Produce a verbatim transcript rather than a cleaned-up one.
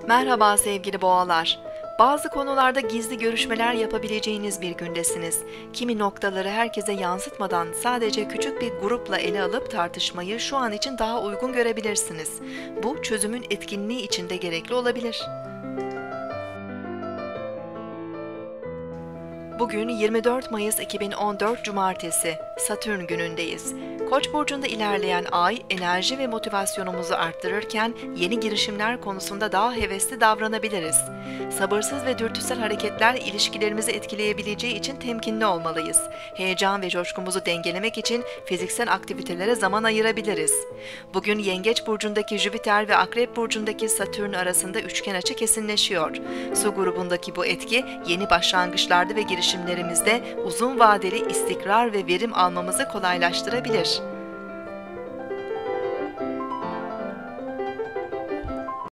Merhaba sevgili boğalar. Bazı konularda gizli görüşmeler yapabileceğiniz bir gündesiniz. Kimi noktaları herkese yansıtmadan sadece küçük bir grupla ele alıp tartışmayı şu an için daha uygun görebilirsiniz. Bu çözümün etkinliği için de gerekli olabilir. Bugün yirmi dört Mayıs iki bin on dört Cumartesi, Satürn günündeyiz. Koç burcunda ilerleyen ay enerji ve motivasyonumuzu arttırırken yeni girişimler konusunda daha hevesli davranabiliriz. Sabırsız ve dürtüsel hareketler ilişkilerimizi etkileyebileceği için temkinli olmalıyız. Heyecan ve coşkumuzu dengelemek için fiziksel aktivitelere zaman ayırabiliriz. Bugün Yengeç burcundaki Jüpiter ve Akrep burcundaki Satürn arasında üçgen açı kesinleşiyor. Su grubundaki bu etki yeni başlangıçlarda ve girişimlerimizde uzun vadeli istikrar ve verim almamızı kolaylaştırabilir.